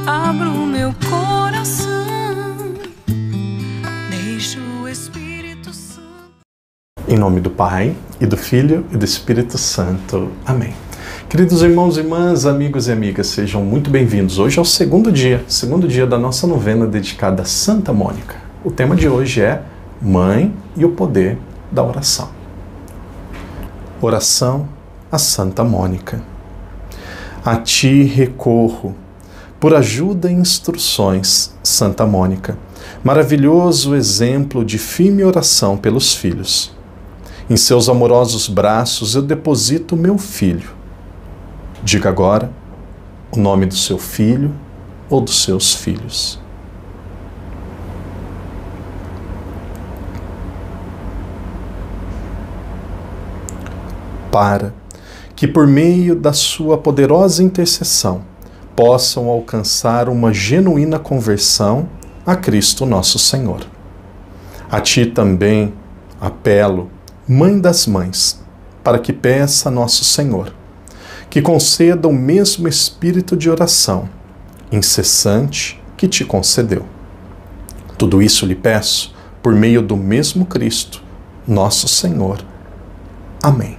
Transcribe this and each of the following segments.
abro meu coração, deixo o Espírito Santo. Em nome do Pai, e do Filho, e do Espírito Santo. Amém. Queridos irmãos e irmãs, amigos e amigas, sejam muito bem-vindos. Hoje é o segundo dia da nossa novena dedicada a Santa Mônica. O tema de hoje é Mãe e o Poder da Oração. Oração a Santa Mônica. A ti recorro, por ajuda e instruções, Santa Mônica, maravilhoso exemplo de firme oração pelos filhos. Em seus amorosos braços eu deposito meu filho. Diga agora o nome do seu filho ou dos seus filhos. Para que por meio da sua poderosa intercessão possam alcançar uma genuína conversão a Cristo nosso Senhor. A ti também apelo, Mãe das Mães, para que peça a nosso Senhor que conceda o mesmo espírito de oração incessante que te concedeu. Tudo isso lhe peço por meio do mesmo Cristo, nosso Senhor. Amém.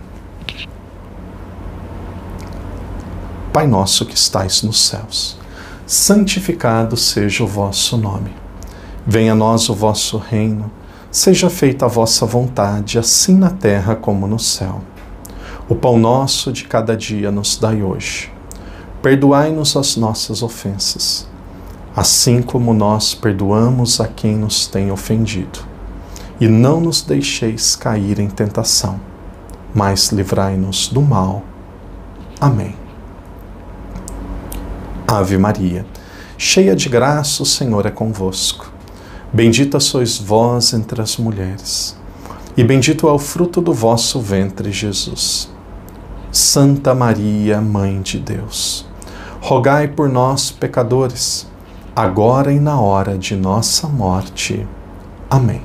Pai nosso que estais nos céus, santificado seja o vosso nome. Venha a nós o vosso reino, seja feita a vossa vontade, assim na terra como no céu. O pão nosso de cada dia nos dai hoje. Perdoai-nos as nossas ofensas, assim como nós perdoamos a quem nos tem ofendido. E não nos deixeis cair em tentação, mas livrai-nos do mal. Amém. Ave Maria, cheia de graça, o Senhor é convosco. Bendita sois vós entre as mulheres, e bendito é o fruto do vosso ventre, Jesus. Santa Maria, Mãe de Deus, rogai por nós, pecadores, agora e na hora de nossa morte. Amém.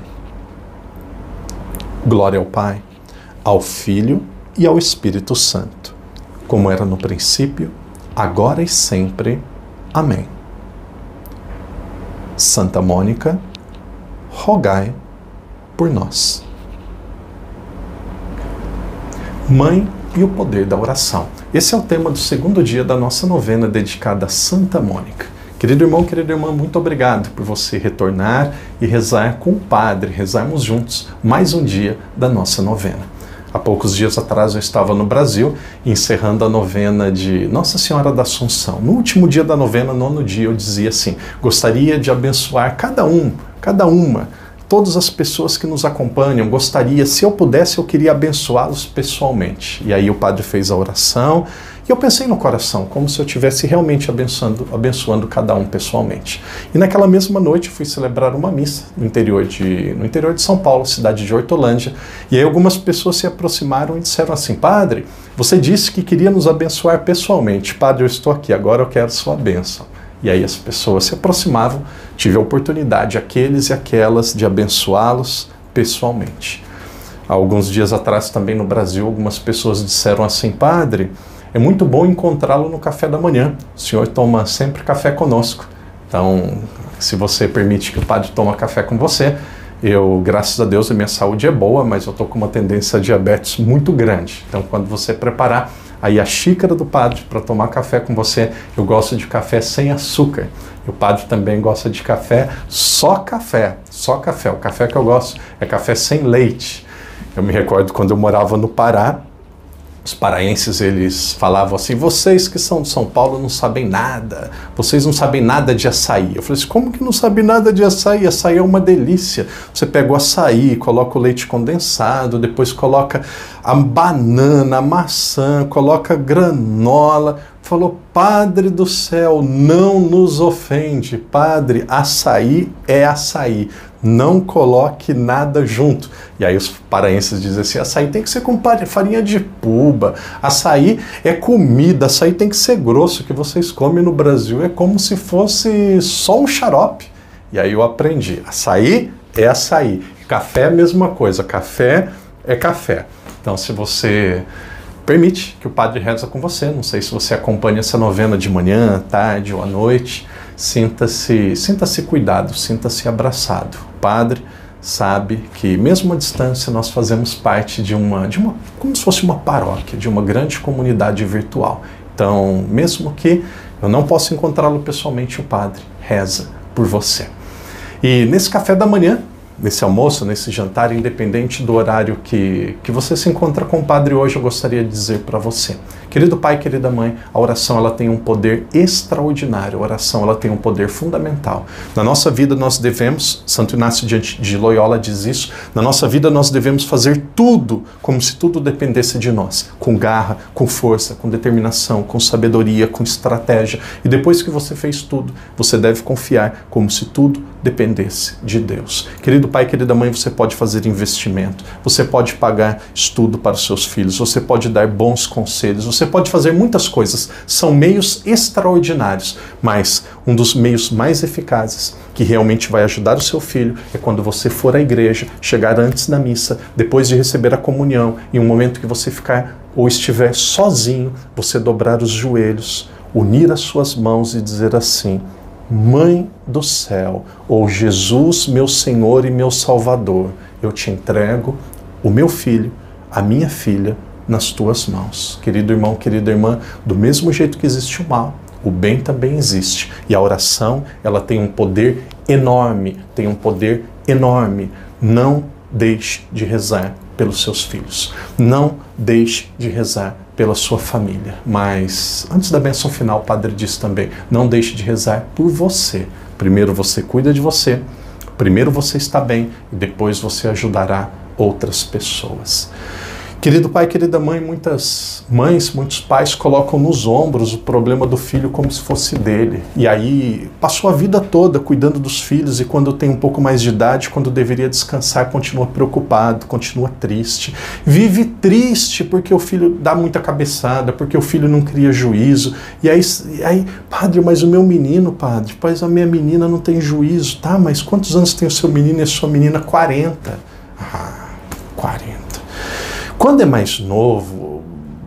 Glória ao Pai, ao Filho e ao Espírito Santo, como era no princípio, agora e sempre. Amém. Santa Mônica, rogai por nós. Mãe e o poder da oração. Esse é o tema do segundo dia da nossa novena dedicada a Santa Mônica. Querido irmão, querida irmã, muito obrigado por você retornar e rezar com o Padre, rezarmos juntos mais um dia da nossa novena. Há poucos dias atrás eu estava no Brasil, encerrando a novena de Nossa Senhora da Assunção. No último dia da novena, nono dia, eu dizia assim: gostaria de abençoar cada uma, todas as pessoas que nos acompanham, gostaria, se eu pudesse, eu queria abençoá-los pessoalmente. E aí o padre fez a oração, e eu pensei no coração, como se eu estivesse realmente abençoando cada um pessoalmente. E naquela mesma noite eu fui celebrar uma missa no interior de São Paulo, cidade de Hortolândia, e aí algumas pessoas se aproximaram e disseram assim: Padre, você disse que queria nos abençoar pessoalmente. Padre, eu estou aqui, agora eu quero sua bênção. E aí as pessoas se aproximavam, tive a oportunidade, aqueles e aquelas, de abençoá-los pessoalmente. Há alguns dias atrás também no Brasil, algumas pessoas disseram assim: Padre, é muito bom encontrá-lo no café da manhã, o senhor toma sempre café conosco. Então, se você permite que o padre tome café com você, graças a Deus, a minha saúde é boa, mas eu estou com uma tendência a diabetes muito grande. Então, quando você preparar aí a xícara do padre para tomar café com você, eu gosto de café sem açúcar. E o padre também gosta de café, só café. O café que eu gosto é café sem leite. Eu me recordo quando eu morava no Pará, os paraenses, eles falavam assim: vocês que são de São Paulo não sabem nada, vocês não sabem nada de açaí. Eu falei assim: como que não sabe nada de açaí? Açaí é uma delícia. Você pega o açaí, coloca o leite condensado, depois coloca a banana, a maçã, coloca granola. Falou: Padre do céu, não nos ofende. Padre, açaí é açaí. Não coloque nada junto. E aí os paraenses dizem assim: açaí tem que ser com farinha de puba. Açaí é comida, açaí tem que ser grosso. O que vocês comem no Brasil é como se fosse só um xarope. E aí eu aprendi: açaí é açaí. Café é a mesma coisa. Café é café. Então, se você permite que o padre reza com você, não sei se você acompanha essa novena de manhã, tarde ou à noite, sinta-se cuidado, sinta-se abraçado. O Padre sabe que mesmo à distância nós fazemos parte de uma como se fosse uma paróquia, de uma grande comunidade virtual. Então, mesmo que eu não possa encontrá-lo pessoalmente, o Padre reza por você. E nesse café da manhã, nesse almoço, nesse jantar, independente do horário que você se encontra com o Padre hoje, eu gostaria de dizer para você, querido pai, querida mãe, a oração ela tem um poder extraordinário, a oração ela tem um poder fundamental. Na nossa vida nós devemos, Santo Inácio de Loyola diz isso, na nossa vida nós devemos fazer tudo como se tudo dependesse de nós, com garra, com força, com determinação, com sabedoria, com estratégia, e depois que você fez tudo, você deve confiar como se tudo dependesse de Deus. Querido pai, querida mãe, você pode fazer investimento, você pode pagar estudo para os seus filhos, você pode dar bons conselhos, você pode fazer muitas coisas, são meios extraordinários, mas um dos meios mais eficazes que realmente vai ajudar o seu filho é quando você for à igreja, chegar antes da missa, depois de receber a comunhão, em um momento que você ficar ou estiver sozinho, você dobrar os joelhos, unir as suas mãos e dizer assim: Mãe do céu, ou Jesus, meu Senhor e meu Salvador, eu te entrego o meu filho, a minha filha, nas tuas mãos. Querido irmão, querida irmã, do mesmo jeito que existe o mal, o bem também existe. E a oração, ela tem um poder enorme, Não deixe de rezar pelos seus filhos. Não deixe de rezar pela sua família. Mas antes da bênção final, o Padre diz também, não deixe de rezar por você. Primeiro você cuida de você, primeiro você está bem e depois você ajudará outras pessoas. Querido pai, querida mãe, muitas mães, muitos pais colocam nos ombros o problema do filho como se fosse dele. E aí passou a vida toda cuidando dos filhos e quando tem um pouco mais de idade, quando deveria descansar, continua preocupado, continua triste. Vive triste porque o filho dá muita cabeçada, porque o filho não cria juízo. E aí padre, mas o meu menino, padre, pois a minha menina não tem juízo. Tá, mas quantos anos tem o seu menino e a sua menina? 40. 40. Quando é mais novo,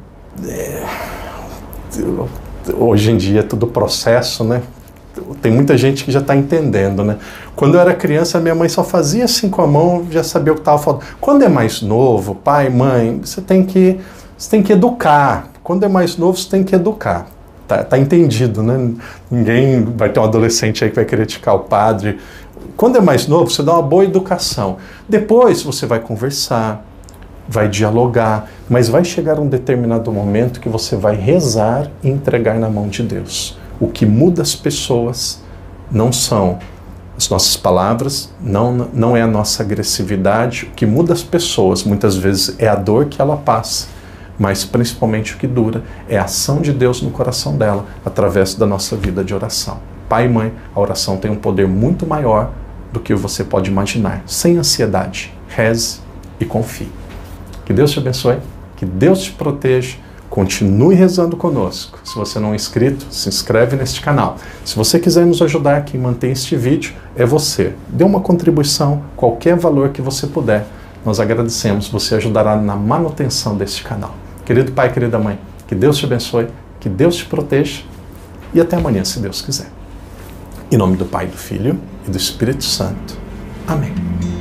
hoje em dia é tudo processo, né? Tem muita gente que já está entendendo, né? Quando eu era criança, minha mãe só fazia assim com a mão, já sabia o que estava falando. Quando é mais novo, pai, mãe, você tem que educar. Quando é mais novo, você tem que educar. Tá entendido, né? Ninguém vai ter um adolescente aí que vai criticar o padre. Quando é mais novo, você dá uma boa educação. Depois você vai conversar, vai dialogar, mas vai chegar um determinado momento que você vai rezar e entregar na mão de Deus. O que muda as pessoas não são as nossas palavras, não é a nossa agressividade. O que muda as pessoas, muitas vezes, é a dor que ela passa, mas principalmente o que dura é a ação de Deus no coração dela, através da nossa vida de oração. Pai e mãe, a oração tem um poder muito maior do que você pode imaginar. Sem ansiedade, reze e confie. Que Deus te abençoe, que Deus te proteja, continue rezando conosco. Se você não é inscrito, se inscreve neste canal. Se você quiser nos ajudar, quem mantém este vídeo é você. Dê uma contribuição, qualquer valor que você puder. Nós agradecemos, você ajudará na manutenção deste canal. Querido pai, querida mãe, que Deus te abençoe, que Deus te proteja e até amanhã, se Deus quiser. Em nome do Pai, do Filho e do Espírito Santo. Amém.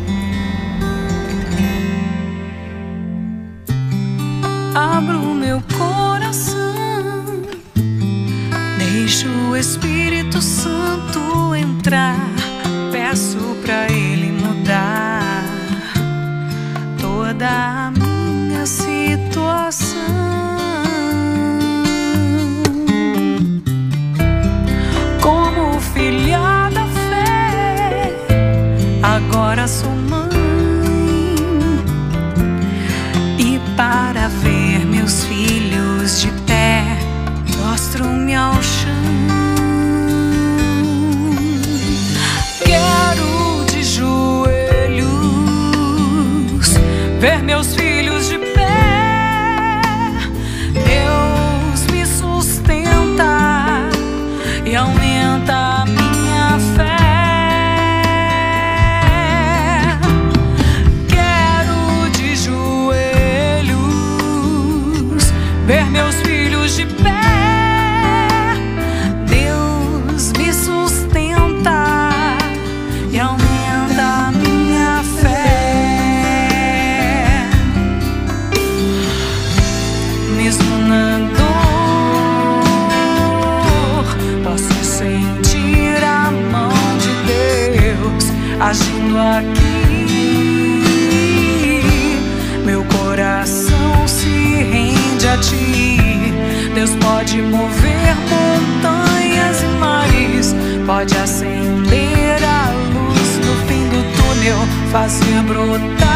Abro o meu coração, deixo o Espírito Santo entrar, peço pra Ele mudar toda a minha situação. Como filha da fé, agora sou mãe, e para ver meus filhos de pé, prostro-me ao chão. Quero de joelhos ver meus filhos de pé. Deus me sustenta e aumenta a minha fé. Quero de joelhos ver meus filhos de pé. Deus me sustenta pode acender a luz no fim do túnel, fazer brotar